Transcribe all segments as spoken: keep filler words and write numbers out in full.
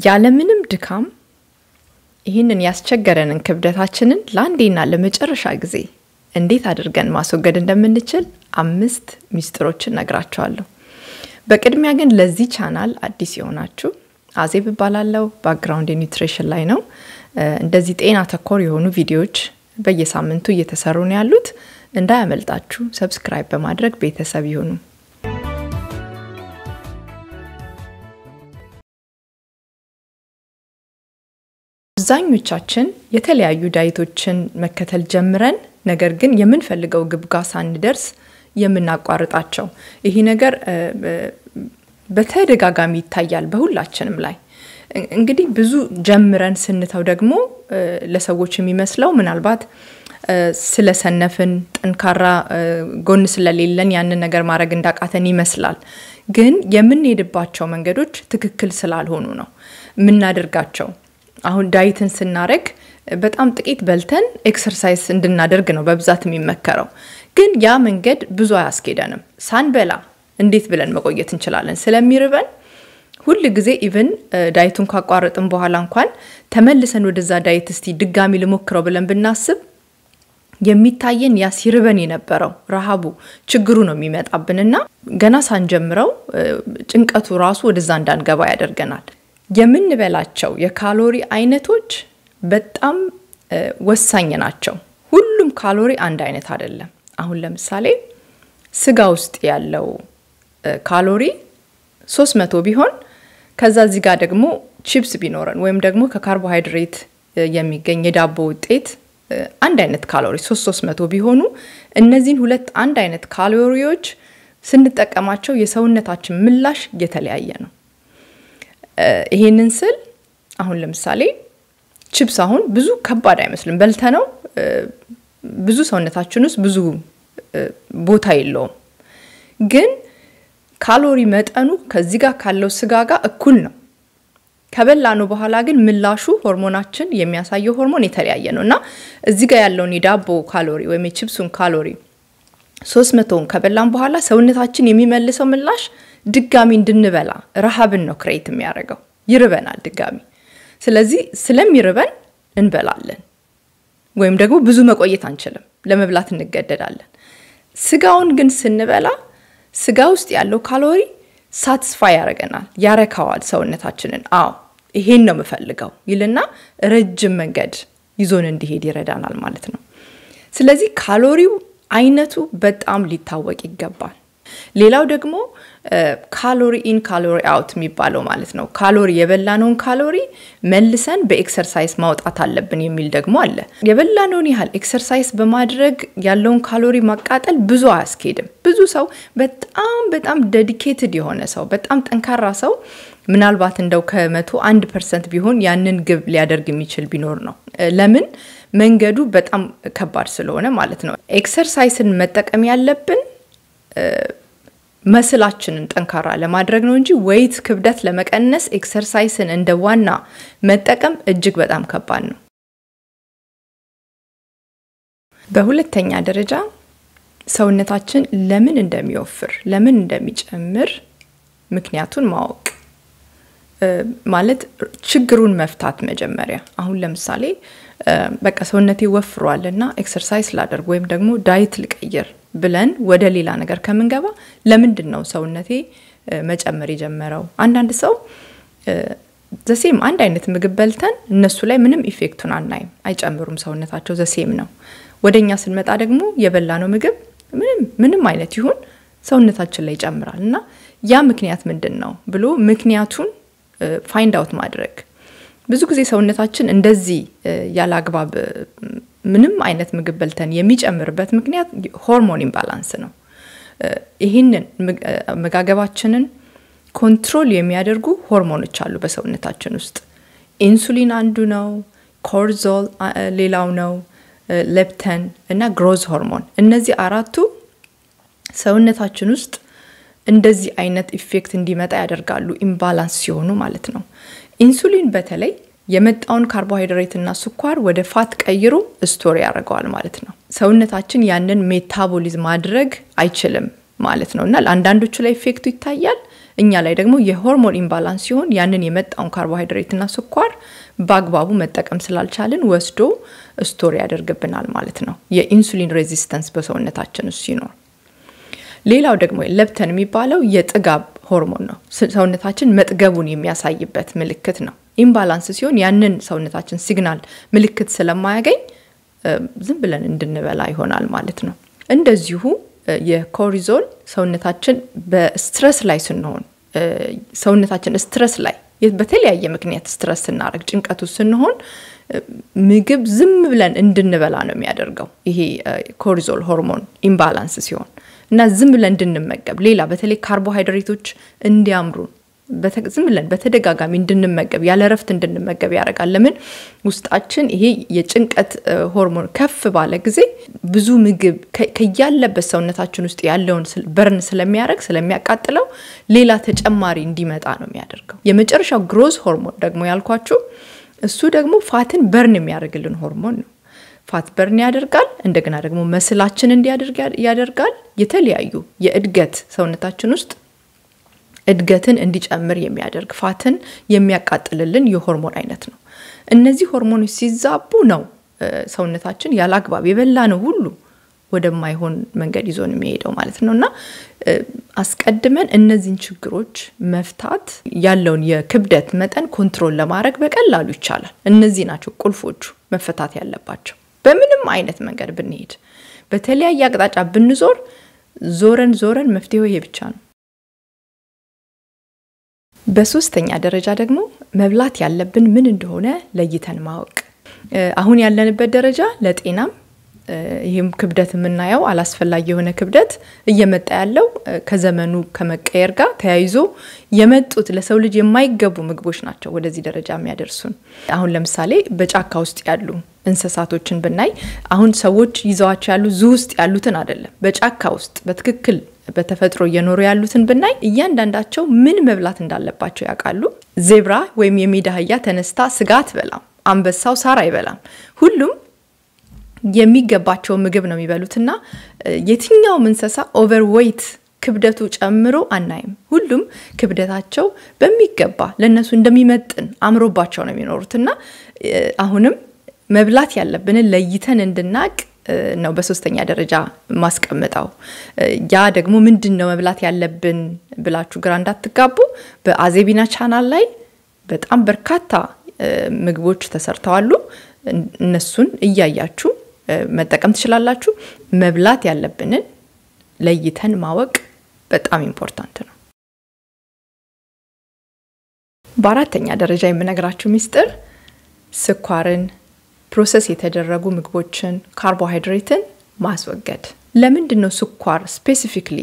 ያለምንም ድካም ይህንን ያስቸገረንን ክብደታችንን ለአንዴና ለመጨረሻ ጊዜ እንዴት አድርገን ማስወገድ እንደምንችል አምስት ሚስጥሮችን ነግራችኋለሁ። በቅድሚያ ግን ለዚህ ቻናል አዲስ የሆናችሁ አዜብ ባላለው ባክግራውንድ ኒውትሪሽን ላይ ነው እንደዚህ ጤና ተኮር የሆኑ ቪዲዮዎች በየሳምንቱ እየተሰሩ ነው ያሉት እንዳያመልጣችሁ ሰብስክራይብ በማድረግ ቤተሰብ ይሁኑ። አብዛኞቻችን የተለያዩ ዳይቶችን መከተል ጀምረን ነገር ግን የምንፈልገው ግብ ጋር ሳንደርስ የምናቋርጣቸው ይሄ ነገር በተደጋጋሚ ይታያል በሁላችንም ላይ። እንግዲህ ብዙ ጀምረን ስንተው ደግሞ ለሰዎች የሚመስለው ምናልባት ስለሰነፍን ጠንካራ ጎን ስለሌለን ያንን ነገር ማድረግ እንዳቃተን ይመስላል። ግን የምንሄድባቸው መንገዶች ትክክል ስላልሆኑ ነው ምናደርጋቸው። አሁን ዳይትን ስናረግ በጣም ጥቂት በልተን ኤክሰርሳይዝ እንድናደርግ ነው በብዛት የሚመከረው። ግን ያ መንገድ ብዙ አያስኬደንም። ሳንበላ እንዴት ብለን መቆየት እንችላለን? ስለሚርበን ሁሉ ጊዜ ኢቭን ዳይቱን ካቋረጥን በኋላ እንኳን ተመልሰን ወደዛ ዳይት እስቲ ድጋሚ ልሞክረው ብለን ብናስብ የሚታየን ያ ሲርበን የነበረው ረሃቡ ችግሩ ነው የሚመጣብንና ገና ሳንጀምረው ጭንቀቱ ራሱ ወደዛ እንዳንገባ ያደርገናል። የምንበላቸው የካሎሪ አይነቶች በጣም ወሳኝ ናቸው። ሁሉም ካሎሪ አንድ አይነት አይደለም። አሁን ለምሳሌ ስጋ ውስጥ ያለው ካሎሪ ሶስት መቶ ቢሆን ከዛ እዚህ ጋር ደግሞ ቺፕስ ቢኖረን ወይም ደግሞ ከካርቦሃይድሬት የሚገኝ የዳቦ ውጤት አንድ አይነት ካሎሪ ሶስት መቶ ቢሆኑ እነዚህን ሁለት አንድ አይነት ካሎሪዎች ስንጠቀማቸው የሰውነታችን ምላሽ የተለያየ ነው። ይሄንን ስል አሁን ለምሳሌ ቺፕስ አሁን ብዙ ከባድ አይመስልም በልተነው ብዙ ሰውነታችን ውስጥ ብዙ ቦታ የለውም። ግን ካሎሪ መጠኑ ከዚህ ጋር ካለው ስጋ ጋር እኩል ነው። ከበላነው በኋላ ግን ምላሹ ሆርሞናችን የሚያሳየው ሆርሞን የተለያየ ነውና እዚህ ጋር ያለውን የዳቦ ካሎሪ ወይም የቺፕሱን ካሎሪ ሶስት መቶን ከበላን በኋላ ሰውነታችን የሚመልሰው ምላሽ ድጋሚ እንድንበላ ረሃብን ነው ክሬት የሚያደርገው። ይርበናል ድጋሚ። ስለዚህ ስለሚርበን እንበላለን ወይም ደግሞ ብዙ መቆየት አንችልም ለመብላት እንገደዳለን። ስጋውን ግን ስንበላ ስጋ ውስጥ ያለው ካሎሪ ሳቲስፋይ ያደርገናል ያረካዋል ሰውነታችንን። አዎ ይሄን ነው የምፈልገው ይልና ረጅም መንገድ ይዞን እንዲሄድ ይረዳናል ማለት ነው። ስለዚህ ካሎሪው አይነቱ በጣም ሊታወቅ ይገባል። ሌላው ደግሞ ካሎሪ ኢን ካሎሪ አውት የሚባለው ማለት ነው። ካሎሪ የበላነውን ካሎሪ መልሰን በኤክሰርሳይዝ ማውጣት አለብን የሚል ደግሞ አለ። የበላነውን ያህል ኤክሰርሳይዝ በማድረግ ያለውን ካሎሪ ማቃጠል ብዙ አያስኬድም። ብዙ ሰው በጣም በጣም ዴዲኬትድ የሆነ ሰው በጣም ጠንካራ ሰው ምናልባት እንደው ከመቶ አንድ ፐርሰንት ቢሆን ያንን ግብ ሊያደርግ የሚችል ቢኖር ነው። ለምን? መንገዱ በጣም ከባድ ስለሆነ ማለት ነው። ኤክሰርሳይዝን መጠቀም ያለብን መስላችንን ጠንካራ ለማድረግ ነው እንጂ weight ክብደት ለመቀነስ ኤክሰርሳይዝን እንደ ዋና መጠቀም እጅግ በጣም ከባድ ነው። በሁለተኛ ደረጃ ሰውነታችን ለምን እንደሚወፍር ለምን እንደሚጨምር ምክንያቱን ማወቅ ማለት ችግሩን መፍታት መጀመሪያ። አሁን ለምሳሌ በቃ ሰውነቴ ወፍሯልና ኤክሰርሳይዝ ላደርግ ወይም ደግሞ ዳይት ልቀይር ብለን ወደ ሌላ ነገር ከመንገባ ለምንድነው ሰውነቴ መጨመር የጀመረው? አንዳንድ ሰው ዘሴም አንድ አይነት ምግብ በልተን እነሱ ላይ ምንም ኢፌክቱን አናይም አይጨምሩም ሰውነታቸው ዘሴም ነው። ወደኛ ስንመጣ ደግሞ የበላነው ምግብ ምንም ምንም አይነት ይሁን ሰውነታችን ላይ ይጨምራልና ያ ምክንያት ምንድነው ብሎ ምክንያቱን ፋይንድ አውት ማድረግ። ብዙ ጊዜ ሰውነታችን እንደዚህ ያላግባብ ምንም አይነት ምግብ በልተን የሚጨምርበት ምክንያት ሆርሞን ኢምባላንስ ነው። ይሄንን መጋገባችንን ኮንትሮል የሚያደርጉ ሆርሞኖች አሉ በሰውነታችን ውስጥ። ኢንሱሊን አንዱ ነው፣ ኮርቲዞል ሌላው ነው፣ ሌፕቲን እና ግሮዝ ሆርሞን። እነዚህ አራቱ ሰውነታችን ውስጥ እንደዚህ አይነት ኢፌክት እንዲመጣ ያደርጋሉ ኢምባላንስ ሲሆኑ ማለት ነው። ኢንሱሊን በተለይ የመጣውን ካርቦሃይድሬት እና ስኳር ወደ ፋት ቀይሮ ስቶር ያደርጋል ማለት ነው። ሰውነታችን ያንን ሜታቦሊዝም ማድረግ አይችልም ማለት ነውና ለአንዳንዶቹ ላይ ኢፌክቱ ይታያል እኛ ላይ ደግሞ የሆርሞን ኢምባላንስ ሲሆን ያንን የመጣውን ካርቦሃይድሬት እና ስኳር በአግባቡ መጠቀም ስላልቻልን ወስዶ ስቶር ያደርግብናል ማለት ነው። የኢንሱሊን ሬዚስተንስ በሰውነታችን ውስጥ ሲኖር ሌላው ደግሞ ሌፕተን የሚባለው የጥጋብ ሆርሞን ነው። ሰውነታችን መጥገቡን የሚያሳይበት ምልክት ነው። ኢምባላንስ ሲሆን ያንን ሰውነታችን ሲግናል ምልክት ስለማያገኝ ዝም ብለን እንድንበላ ይሆናል ማለት ነው። እንደዚሁ የኮርቲዞል ሰውነታችን በስትረስ ላይ ስንሆን ሰውነታችን ስትረስ ላይ በተለያየ ምክንያት ስትረስ ስናረግ ጭንቀቱ ስንሆን ምግብ ዝም ብለን እንድንበላ ነው የሚያደርገው ይሄ ኮርቲዞል ሆርሞን ኢምባላንስ ሲሆን እና ዝም ብለን እንድንመገብ ሌላ በተለይ ካርቦሃይድሬቶች እንዲያምሩ በተዝም ብለን በተደጋጋሚ እንድንመገብ ያለ ረፍት እንድንመገብ ያደርጋል። ለምን ውስጣችን ይሄ የጭንቀት ሆርሞን ከፍ ባለ ጊዜ ብዙ ምግብ ከያለበት ሰውነታችን ውስጥ ያለውን በርን ስለሚያደርግ ስለሚያቃጥለው ሌላ ተጨማሪ እንዲመጣ ነው የሚያደርገው። የመጨረሻው ግሮዝ ሆርሞን ደግሞ ያልኳችሁ እሱ ደግሞ ፋትን በርን የሚያደርግልን ሆርሞን ነው። ፋት በርን ያደርጋል እንደገና ደግሞ መስላችን እንዲያደርግ ያደርጋል። የተለያዩ የእድገት ሰውነታችን ውስጥ እድገትን እንዲጨምር የሚያደርግ ፋትን የሚያቃጥልልን የሆርሞን አይነት ነው። እነዚህ ሆርሞኖች ሲዛቡ ነው ሰውነታችን ያላግባብ የበላነው ሁሉ ወደማይሆን መንገድ ይዞን የሚሄደው ማለት ነውና አስቀድመን እነዚህን ችግሮች መፍታት ያለውን የክብደት መጠን ኮንትሮል ለማድረግ በቀላሉ ይቻላል። እነዚህ ናቸው ቁልፎቹ መፈታት ያለባቸው። በምንም አይነት መንገድ ብንሄድ በተለያየ አቅጣጫ ብንዞር ዞረን ዞረን መፍትሄው ይሄ ብቻ ነው። በሶስተኛ ደረጃ ደግሞ መብላት ያለብን ምን እንደሆነ ለይተን ማወቅ። አሁን ያለንበት ደረጃ ለጤናም ይሄም ክብደት የምናየው አላስፈላጊ የሆነ ክብደት እየመጣ ያለው ከዘመኑ ከመቀየር ጋር ተያይዞ የመጡት ለሰው ልጅ የማይገቡ ምግቦች ናቸው ወደዚህ ደረጃ የሚያደርሱን። አሁን ለምሳሌ በጫካ ውስጥ ያሉ እንስሳቶችን ብናይ አሁን ሰዎች ይዘዋቸው ያሉ ዙ ውስጥ ያሉትን አይደለም በጫካ ውስጥ በትክክል በተፈጥሮ እየኖሩ ያሉትን ብናይ እያንዳንዳቸው ምን መብላት እንዳለባቸው ያውቃሉ። ዜብራ ወይም የሜዳ አህያ ተነስታ ስጋ አትበላም። አንበሳው ሳር አይበላም። ሁሉም የሚገባቸው ምግብ ነው የሚበሉትና የትኛውም እንስሳ ኦቨርዌይት ክብደቱ ጨምሮ አናይም። ሁሉም ክብደታቸው በሚገባ ለነሱ እንደሚመጥን አምሮባቸው ነው የሚኖሩትና አሁንም መብላት ያለብን ለይተን እንድናቅ ነው በሶስተኛ ደረጃ ማስቀመጣው። ያ ደግሞ ምንድነው መብላት ያለብን ብላችሁ ግራ እንዳትጋቡ በአዜቢና ቻናል ላይ በጣም በርካታ ምግቦች ተሰርተዋል። እነሱን እያያችሁ መጠቀም ትችላላችሁ። መብላት ያለብን ለይተን ማወቅ በጣም ኢምፖርታንት ነው። በአራተኛ ደረጃ የምነግራችሁ ሚስጥር ስኳርን ፕሮሰስ የተደረጉ ምግቦችን ካርቦሃይድሬትን ማስወገድ። ለምንድነው ስኳር ስፔሲፊክሊ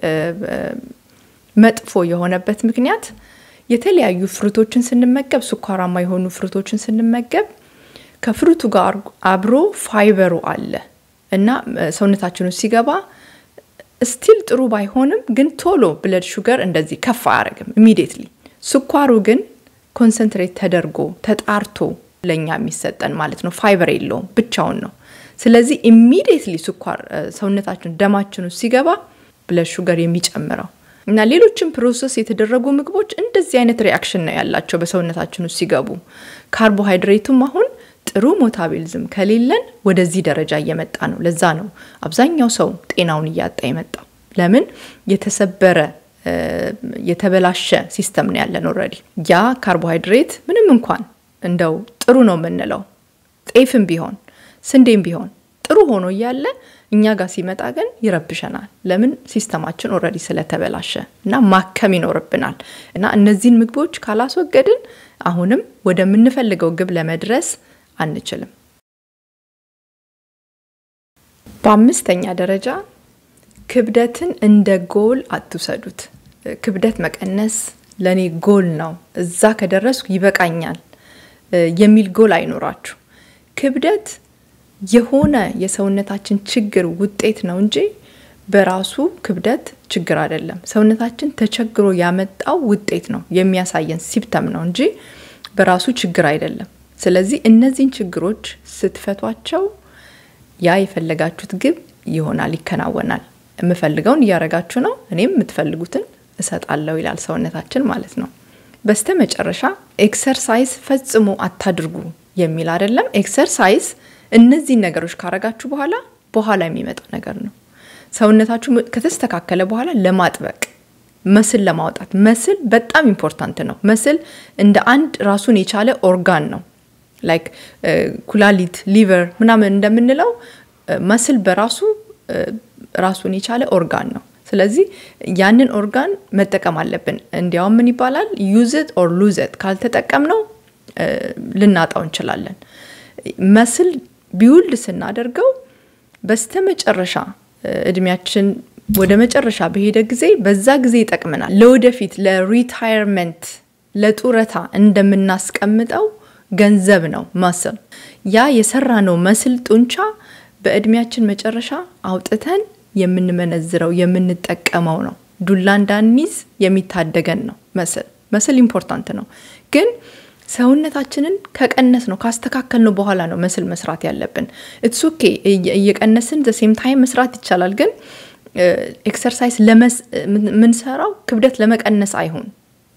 መጥፎ የሆነበት ምክንያት የተለያዩ ፍሩቶችን ስንመገብ ስኳራማ የሆኑ ፍሩቶችን ስንመገብ ከፍሩቱ ጋር አብሮ ፋይበሩ አለ እና ሰውነታችን ውስጥ ሲገባ ስቲል ጥሩ ባይሆንም ግን ቶሎ ብለድ ሹገር እንደዚህ ከፍ አያረግም ኢሚዲየትሊ። ስኳሩ ግን ኮንሰንትሬት ተደርጎ ተጣርቶ ለኛ የሚሰጠን ማለት ነው። ፋይበር የለውም ብቻውን ነው። ስለዚህ ኢሚዲየትሊ ስኳር ሰውነታችን ደማችን ውስጥ ሲገባ ብለድ ሹገር የሚጨምረው እና ሌሎችም ፕሮሰስ የተደረጉ ምግቦች እንደዚህ አይነት ሪአክሽን ነው ያላቸው በሰውነታችን ውስጥ ሲገቡ። ካርቦሃይድሬቱም አሁን ጥሩ ሜታቦሊዝም ከሌለን ወደዚህ ደረጃ እየመጣ ነው። ለዛ ነው አብዛኛው ሰው ጤናውን እያጣ የመጣው። ለምን የተሰበረ የተበላሸ ሲስተም ነው ያለን ኦሬዲ። ያ ካርቦሃይድሬት ምንም እንኳን እንደው ጥሩ ነው የምንለው ጤፍም ቢሆን ስንዴም ቢሆን ጥሩ ሆኖ ያለ እኛ ጋር ሲመጣ ግን ይረብሸናል። ለምን ሲስተማችን ኦሬዲ ስለተበላሸ እና ማከም ይኖርብናል። እና እነዚህን ምግቦች ካላስወገድን አሁንም ወደምንፈልገው ግብ ለመድረስ አንችልም። በአምስተኛ ደረጃ ክብደትን እንደ ጎል አትውሰዱት። ክብደት መቀነስ ለኔ ጎል ነው እዛ ከደረስኩ ይበቃኛል የሚል ጎል አይኖራችሁ። ክብደት የሆነ የሰውነታችን ችግር ውጤት ነው እንጂ በራሱ ክብደት ችግር አይደለም። ሰውነታችን ተቸግሮ ያመጣው ውጤት ነው የሚያሳየን ሲምፕተም ነው እንጂ በራሱ ችግር አይደለም። ስለዚህ እነዚህን ችግሮች ስትፈቷቸው ያ የፈለጋችሁት ግብ ይሆናል ይከናወናል። የምፈልገውን ያረጋችሁ ነው እኔም የምትፈልጉትን እሰጣለሁ ይላል ሰውነታችን ማለት ነው። በስተመጨረሻ ኤክሰርሳይዝ ፈጽሞ አታድርጉ የሚል አይደለም። ኤክሰርሳይዝ እነዚህ ነገሮች ካረጋችሁ በኋላ በኋላ የሚመጣ ነገር ነው። ሰውነታችሁ ከተስተካከለ በኋላ ለማጥበቅ መስል ለማውጣት መስል በጣም ኢምፖርታንት ነው። መስል እንደ አንድ ራሱን የቻለ ኦርጋን ነው። ላይክ ኩላሊት ሊቨር ምናምን እንደምንለው መስል በራሱ ራሱን የቻለ ኦርጋን ነው። ስለዚህ ያንን ኦርጋን መጠቀም አለብን። እንዲያው ምን ይባላል use it or lose it ካልተጠቀምነው ልናጣው እንችላለን። መስል ቢውልድ ስናደርገው በስተመጨረሻ እድሜያችን ወደ መጨረሻ በሄደ ጊዜ በዛ ጊዜ ይጠቅመናል። ለወደፊት ለሪታየርመንት ለጡረታ እንደምናስቀምጠው ገንዘብ ነው መስል። ያ የሰራነው መስል ጡንቻ በእድሜያችን መጨረሻ አውጥተን የምንመነዝረው የምንጠቀመው ነው። ዱላ እንዳንይዝ የሚታደገን ነው መስል። መስል ኢምፖርታንት ነው። ግን ሰውነታችንን ከቀነስ ነው ካስተካከልነው በኋላ ነው መስል መስራት ያለብን። ኢትስ ኦኬ እየቀነስን the same time መስራት ይቻላል። ግን ኤክሰርሳይዝ ለመስ ምን ሰራው ክብደት ለመቀነስ አይሁን።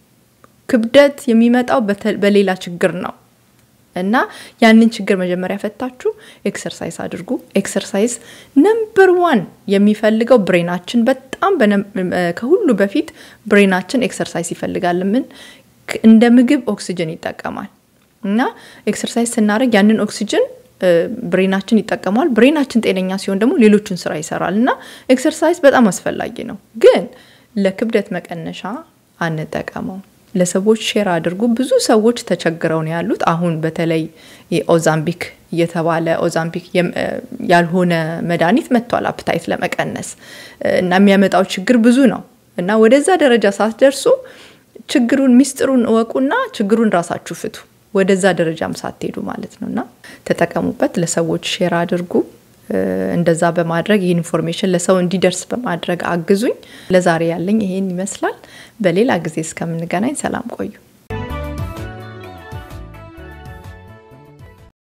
ክብደት የሚመጣው በሌላ ችግር ነው። እና ያንን ችግር መጀመሪያ ፈታችሁ ኤክሰርሳይዝ አድርጉ። ኤክሰርሳይዝ ነምበር ዋን የሚፈልገው ብሬናችን በጣም ከሁሉ በፊት ብሬናችን ኤክሰርሳይዝ ይፈልጋል። ምን እንደ ምግብ ኦክሲጅን ይጠቀማል። እና ኤክሰርሳይዝ ስናደርግ ያንን ኦክሲጅን ብሬናችን ይጠቀማል። ብሬናችን ጤነኛ ሲሆን ደግሞ ሌሎችን ስራ ይሰራልና ኤክሰርሳይዝ በጣም አስፈላጊ ነው። ግን ለክብደት መቀነሻ አንጠቀመው። ለሰዎች ሼር አድርጉ። ብዙ ሰዎች ተቸግረው ነው ያሉት። አሁን በተለይ የኦዛምፒክ የተባለ ኦዛምፒክ ያልሆነ መድኃኒት መጥቷል አፕታይት ለመቀነስ እና የሚያመጣው ችግር ብዙ ነው። እና ወደዛ ደረጃ ሳትደርሱ ችግሩን ሚስጥሩን እወቁና ችግሩን ራሳችሁ ፍቱ። ወደዛ ደረጃም ሳትሄዱ ማለት ነውና ተጠቀሙበት። ለሰዎች ሼር አድርጉ። እንደዛ በማድረግ ይሄን ኢንፎርሜሽን ለሰው እንዲደርስ በማድረግ አግዙኝ። ለዛሬ ያለኝ ይሄን ይመስላል። በሌላ ጊዜ እስከምንገናኝ ሰላም ቆዩ።